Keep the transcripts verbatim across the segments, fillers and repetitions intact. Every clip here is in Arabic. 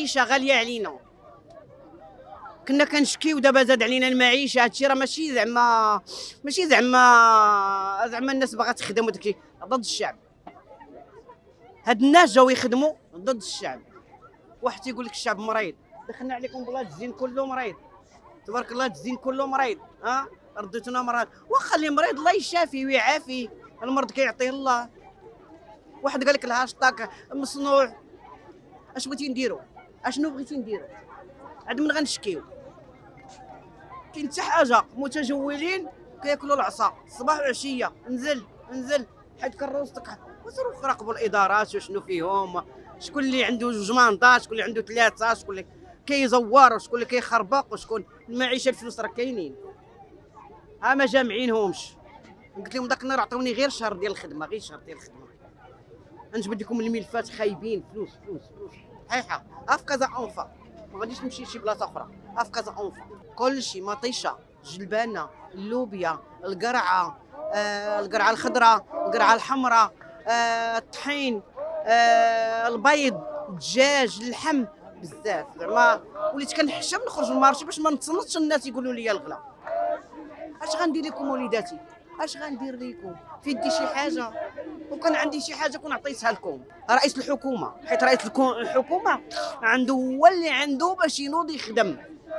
المعيشه غاليه علينا. كنا كنشكيو دابا زاد علينا المعيشه. هادشي راه ماشي زعما ماشي زعما زعما الناس باغا تخدم وداكشي، ضد الشعب. هاد الناس جاو يخدموا ضد الشعب. واحد تيقول لك الشعب مريض، دخلنا عليكم بالله الزين كله مريض، تبارك الله الزين كله مريض. ها رديتونا مرض، واخا اللي مريض الله يشافي ويعافي، المرض كيعطيه الله. واحد قال لك الهاشتاغ مصنوع، اش بغيتي نديرو؟ اشنو بغيتي نديرو؟ عاد من غنشكيو؟ كاين حتى حاجه. متجولين كياكلوا العصا صباح وعشيه، نزل نزل حيت كروستك وصروا راقبوا الادارات وشنو فيهم، شكون اللي عنده جوج مانطات، شكون اللي عنده ثلاثه، شكون اللي كيزور وشكون اللي كيخربق وشكون. المعيشه الفلوس راه كاينين، ها ما جامعينهمش. قلت لهم داك النهار عطوني غير شهر ديال الخدمه، غير شهر ديال الخدمه نجبد لكم الملفات خايبين. فلوس فلوس فلوس صحيحه. ها في كازا اونفا، ما غاديش نمشي لشي بلاصه اخرى. ها في كازا اونفا كلشي، مطيشه، جلبانه، اللوبيا، القرعه، آه القرعه الخضراء، القرعه الحمراء، آه الطحين، آه البيض، الدجاج، اللحم، بزاف. زعما وليت كنحشم نخرج للمارشي باش ما نتصنتش الناس يقولوا لي الغلا. اش غندير لكم وليداتي؟ اش غندير لكم؟ في يدي شي حاجه، وكان عندي شي حاجه كون عطيتها لكم. رئيس الحكومه، حيت رئيس الحكومه عنده هو اللي عنده باش ينوض يخدم.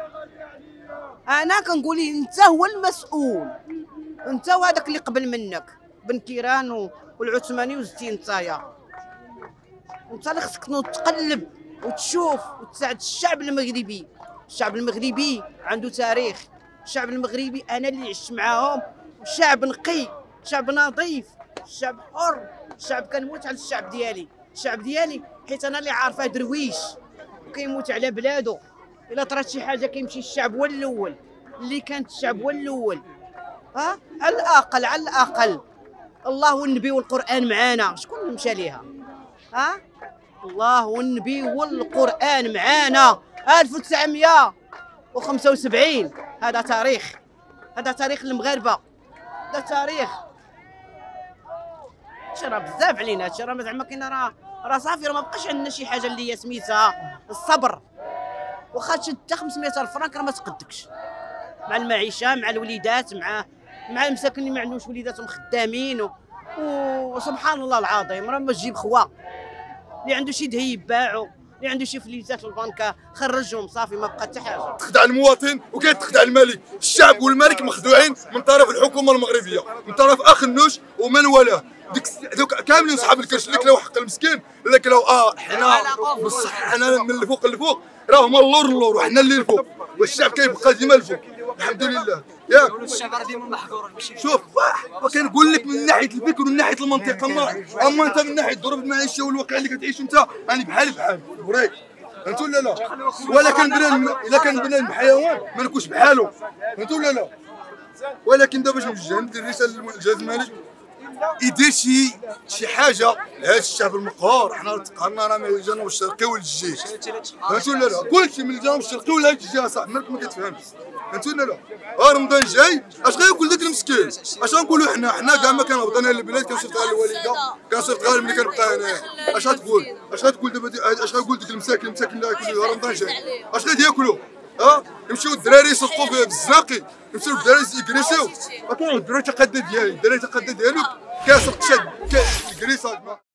انا كنقول ليه انت هو المسؤول، انت وهذاك اللي قبل منك بن كيران والعثماني وزتي نتايا. انت اللي خصك تقلب وتشوف وتساعد الشعب المغربي. الشعب المغربي عنده تاريخ. الشعب المغربي انا اللي عشت معاهم، شعب نقي، شعب نظيف، شعب حر، شعب كنموت على الشعب ديالي. الشعب ديالي حيت انا اللي عارفه درويش وكيموت على بلادو. الا طرات شي حاجه كيمشي الشعب هو الاول، اللي كانت الشعب هو الاول. ها على الاقل على الاقل الله والنبي والقران معانا. شكون اللي مشى ليها؟ ها الله والنبي والقران معانا. ألف وتسعمية وخمسة وسبعين هذا تاريخ، هذا تاريخ المغاربه، هذا تاريخ. هادشي راه بزاف علينا، هادشي راه زعما كاين راه راه صافي، راه ما بقاش عندنا شي حاجه اللي هي سميتها الصبر. واخا تشد حتى خمسمية الف فرانك راه ما تقدكش مع المعيشه، مع الوليدات، مع مع المساكن اللي ما عندهمش وليداتهم خدامين و... وسبحان الله العظيم راه ما تجيب خوا. اللي عنده شي دهيب باعو، اللي عنده شي فليسات في البنكه خرجهم، صافي ما بقى حتى حاجه. تخدع المواطن وكيتخدع الملك. الشعب والملك مخدوعين من طرف الحكومه المغربيه، من طرف اخ النوش ومن والاه. ديك دوك كاملين صحاب الكرش اللي كلاو حق المسكين، اللي كلاو اه حنا بصح حنا من الفوق للفوق، راه هما اللور اللور وحنا اللي الفوق، والشعب كيبقى ديما الفوق الحمد لله. ياك الشعب راه ديما محظور. شوف وكنقول لك من ناحيه الفكر ومن ناحيه المنطقه، ما اما انت من ناحيه ظروف المعيشه والواقع اللي كتعيش انت راني بحال بحال بريك فهمت ولا لا؟ ولا كان بنادم الا كان بنادم حيوان ما نكونش بحالو فهمت ولا لا؟ ولكن دابا باش نوجه ندير رساله للجهاز المالي يدير شي شي حاجه لهذا الشعب المقهور. حنا تقهرنا راه من الجنوب الشرقي والجيش فهمت ولا لا؟ كلشي من الجنوب الشرقي ولا الجهه صاحبي مالك ما كتفهمش فهمت ولا لا؟ ها رمضان جاي اش غياكل داك المسكين؟ اش غنقولوا حنا؟ حنا كاع ما كنهبطنا للبلاد كنصيفط غير الوالده، كنصيفط غير ملي كنبقى هنايا. اش غتقول؟ اش غتقول دابا؟ اش غنقول ديك المساكن المساكن اللي غياكلوا رمضان جاي اش غادي ياكلوا؟ ها يمشيو الدراري يصفقوا في الزناقي، يمشيو الدراري يكريسيو. راه كاين الدراري تقدى ديالي، الدراري تقدى ديالو كيسرق شاد كيكريس.